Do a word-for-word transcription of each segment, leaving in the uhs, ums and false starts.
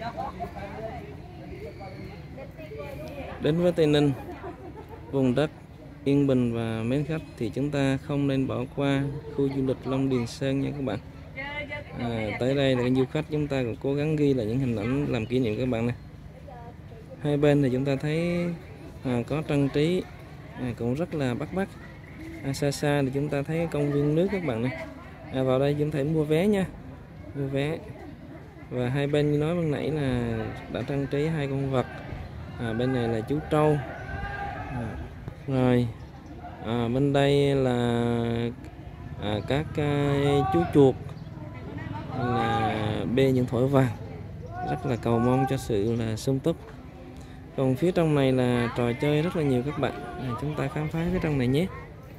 Đến với Tây Ninh, vùng đất yên bình và mến khách thì chúng ta không nên bỏ qua khu du lịch Long Điền Sơn nha các bạn. À, tới đây là du khách chúng ta cũng cố gắng ghi lại những hình ảnh làm kỷ niệm các bạn này. Hai bên thì chúng ta thấy à, có trang trí à, cũng rất là bắt mắt. À, xa xa thì chúng ta thấy công viên nước các bạn này. À, vào đây chúng ta mua vé nha, mua vé. Và hai bên như nói ban nãy là đã trang trí hai con vật. À, bên này là chú trâu. À, rồi à, bên đây là à, các uh, chú chuột là bê những thỏi vàng, rất là cầu mong cho sự là sung túc. Còn phía trong này là trò chơi rất là nhiều các bạn. À, chúng ta khám phá phía trong này nhé.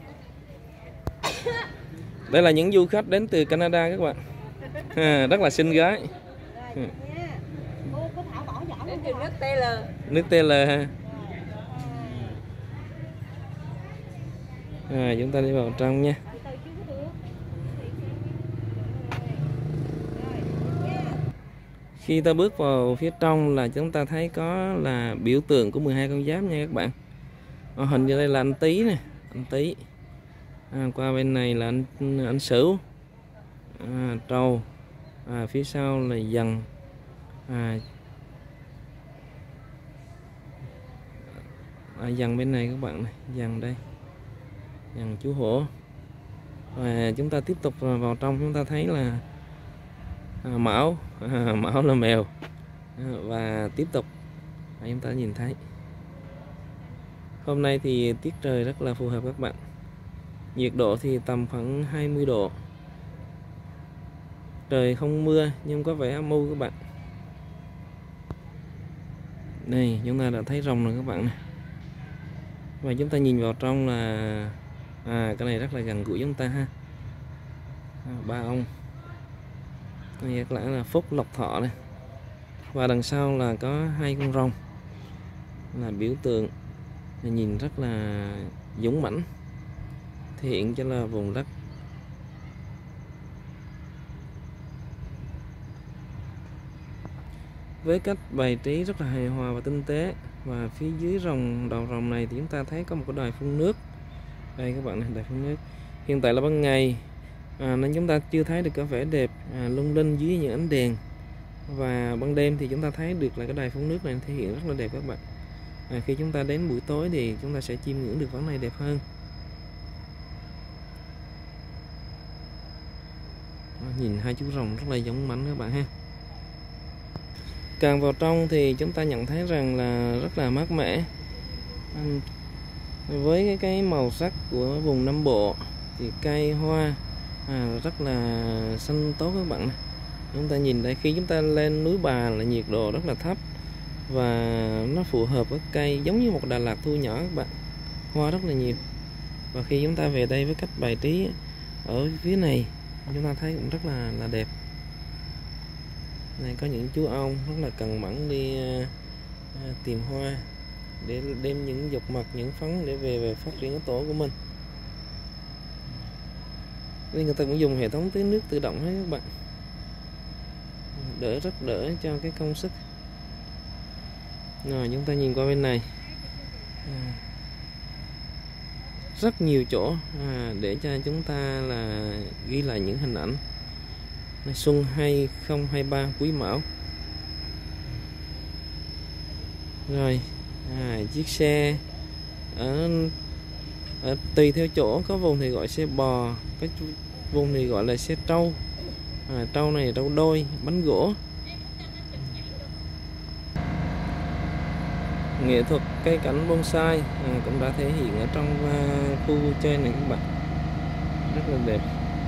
Đây là những du khách đến từ Canada các bạn. À, rất là xinh gái. À. Nước tê lờ. Nước tê lờ ha. À, chúng ta đi vào trong nha. Khi ta bước vào phía trong là chúng ta thấy có là biểu tượng của mười hai con giáp nha các bạn. À, hình như đây là anh Tý nè, anh Tý. À, qua bên này là anh anh Sửu, à, Trâu, à, phía sau là Dần, à, à, Dần bên này các bạn này, Dần đây, Dần chú Hổ. Và chúng ta tiếp tục vào trong chúng ta thấy là à, Mão, à, Mão là mèo. À, và tiếp tục à, chúng ta nhìn thấy hôm nay thì tiết trời rất là phù hợp các bạn. Nhiệt độ thì tầm khoảng hai mươi độ. Trời không mưa nhưng có vẻ âm u các bạn. Đây chúng ta đã thấy rồng rồi các bạn này. Và chúng ta nhìn vào trong là à cái này rất là gần gũi chúng ta ha. À, ba ông. Đây là, là Phúc Lộc Thọ này. Và đằng sau là có hai con rồng là biểu tượng, nhìn rất là dũng mãnh, thể hiện cho là vùng đất với cách bày trí rất là hài hòa và tinh tế. Và phía dưới rồng đầu rồng này thì chúng ta thấy có một cái đài phun nước. Đây các bạn này, đài phun nước. Hiện tại là ban ngày à, nên chúng ta chưa thấy được cái vẻ đẹp à, lung linh dưới những ánh đèn. Và ban đêm thì chúng ta thấy được là cái đài phun nước này thể hiện rất là đẹp các bạn. À, khi chúng ta đến buổi tối thì chúng ta sẽ chiêm ngưỡng được vấn này đẹp hơn. À, nhìn hai chú rồng rất là giống mảnh các bạn ha. Càng vào trong thì chúng ta nhận thấy rằng là rất là mát mẻ. À, với cái, cái màu sắc của vùng Nam Bộ thì cây hoa à, rất là xanh tốt các bạn. Chúng ta nhìn đây, khi chúng ta lên núi Bà là nhiệt độ rất là thấp và nó phù hợp với cây, giống như một Đà Lạt thu nhỏ các bạn, hoa rất là nhiều. Và khi chúng ta về đây với cách bài trí ở phía này chúng ta thấy cũng rất là là đẹp. Này có những chú ong rất là cần mẫn đi uh, uh, tìm hoa để đem những dọc mật, những phấn để về về phát triển cái tổ của mình. Nên người ta cũng dùng hệ thống tưới nước tự động hết các bạn, đỡ rất đỡ cho cái công sức. Rồi chúng ta nhìn qua bên này à, rất nhiều chỗ à, để cho chúng ta là ghi lại những hình ảnh xuân hai không hai ba Quý Mão. Rồi à, chiếc xe ở, ở tùy theo chỗ, có vùng thì gọi xe bò, cái vùng thì gọi là xe trâu. À, trâu này là trâu đôi bánh gỗ. Nghệ thuật cây cảnh bonsai à, cũng đã thể hiện ở trong uh, khu vui chơi này các bạn, rất là đẹp.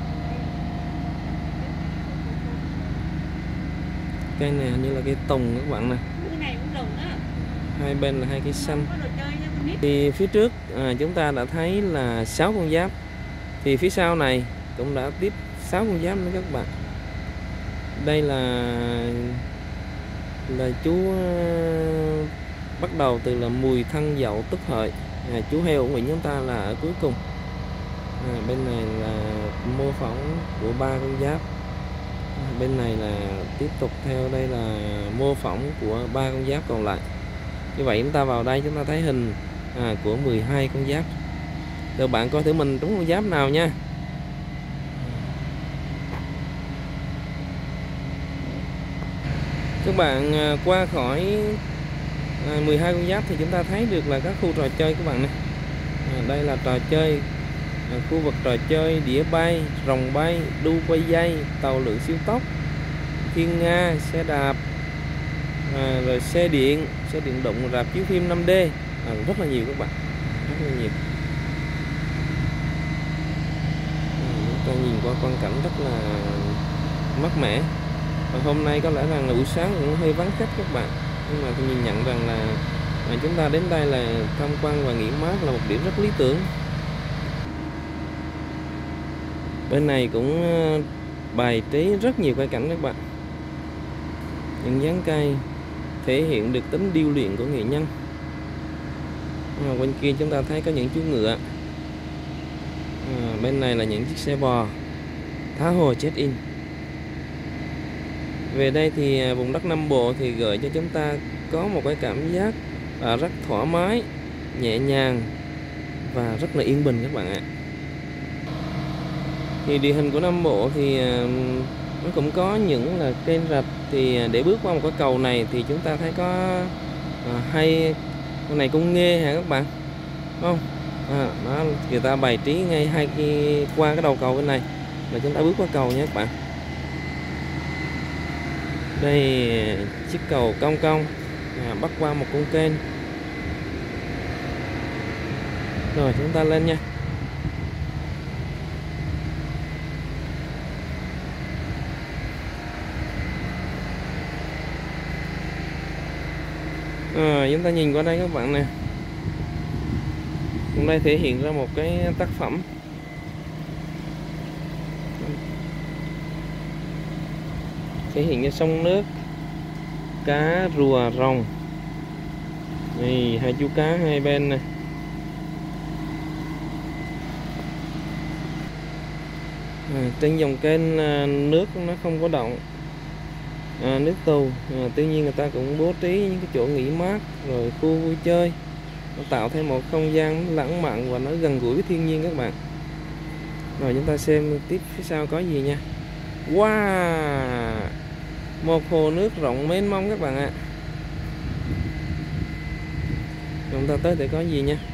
Cây này hình như là cây tùng các bạn này. Hai bên là hai cây xanh. Thì phía trước à, chúng ta đã thấy là sáu con giáp. Thì phía sau này cũng đã tiếp sáu con giáp nữa các bạn. Đây là là chú uh, bắt đầu từ là Mùi Thân Dậu Tức Hợi. À, chú heo của chúng ta là ở cuối cùng. À, bên này là mô phỏng của ba con giáp. À, Bên này là tiếp tục theo đây là mô phỏng của ba con giáp còn lại. Như vậy chúng ta vào đây chúng ta thấy hình à, của mười hai con giáp. Rồi bạn coi thử mình trúng con giáp nào nha. Các bạn à, qua khỏi à, mười hai con giáp thì chúng ta thấy được là các khu trò chơi các bạn này. À, đây là trò chơi à, khu vực trò chơi đĩa bay, rồng bay, đu quay dây, tàu lượn siêu tốc, thiên nga, xe đạp, à, rồi xe điện, xe điện động, rạp chiếu phim năm D, à, rất là nhiều các bạn, rất là nhiều. À, chúng ta nhìn qua quang cảnh rất là mát mẻ. Và hôm nay có lẽ rằng là buổi sáng cũng hơi vắng khách các bạn, nhưng mà tôi nhìn nhận rằng là à, chúng ta đến đây là tham quan và nghỉ mát là một điểm rất lý tưởng. Bên này cũng bày trí rất nhiều cây cảnh các bạn, những dáng cây thể hiện được tính điêu luyện của nghệ nhân. À, bên kia chúng ta thấy có những chú ngựa, à, bên này là những chiếc xe bò tha hồ check in. Về đây thì vùng đất Nam Bộ thì gợi cho chúng ta có một cái cảm giác à, rất thoải mái, nhẹ nhàng và rất là yên bình các bạn ạ. Thì địa hình của Nam Bộ thì à, nó cũng có những là kênh rạch, thì để bước qua một cái cầu này thì chúng ta thấy có à, hay con này cũng nghe hả các bạn, không? À, đó, người ta bày trí ngay hai cái qua cái đầu cầu bên này là chúng ta bước qua cầu nha các bạn. Đây chiếc cầu cong cong à, bắc qua một con kênh. Rồi chúng ta lên nha. À, chúng ta nhìn qua đây các bạn nè, hôm nay thể hiện ra một cái tác phẩm thể hiện như sông nước, cá rùa rồng. Đây hai chú cá hai bên này. À, trên dòng kênh à, nước nó không có động, à, nước tù, à, tuy nhiên người ta cũng bố trí những cái chỗ nghỉ mát rồi khu vui chơi, nó tạo thêm một không gian lãng mạn và nó gần gũi với thiên nhiên các bạn. Rồi chúng ta xem tiếp phía sau có gì nha. Wow, một hồ nước rộng mênh mông các bạn ạ. Chúng ta tới để có gì nha.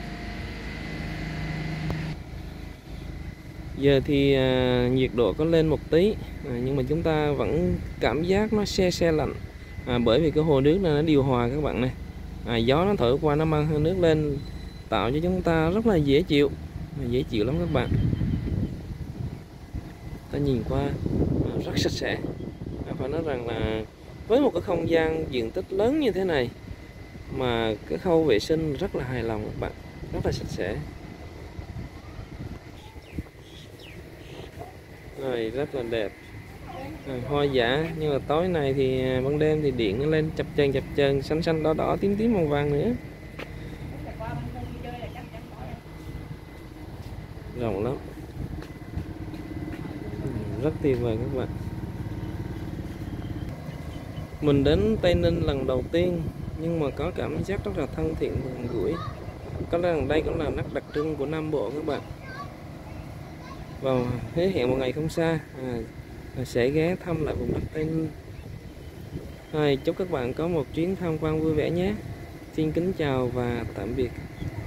Giờ thì à, nhiệt độ có lên một tí, à, nhưng mà chúng ta vẫn cảm giác nó se se lạnh, à, bởi vì cái hồ nước này nó điều hòa các bạn này, à, gió nó thổi qua nó mang hơi nước lên, tạo cho chúng ta rất là dễ chịu, dễ chịu lắm các bạn. Ta nhìn qua à, rất sạch sẽ, à, phải nói rằng là với một cái không gian diện tích lớn như thế này mà cái khâu vệ sinh rất là hài lòng các bạn, rất là sạch sẽ. Rồi rất là đẹp, à, hoa giả, nhưng mà tối này thì ban đêm thì điện nó lên chập chờn chập chờn, xanh xanh đỏ đỏ tím tím màu vàng nữa, rộng lắm, rất tuyệt vời các bạn. Mình đến Tây Ninh lần đầu tiên nhưng mà có cảm giác rất là thân thiện và gần gũi. Có lẽ rằng đây cũng là nét đặc trưng của Nam Bộ các bạn. Vào hứa hẹn một ngày không xa à, sẽ ghé thăm lại vùng đất Tây Ninh. Rồi, chúc các bạn có một chuyến tham quan vui vẻ nhé. Xin kính chào và tạm biệt.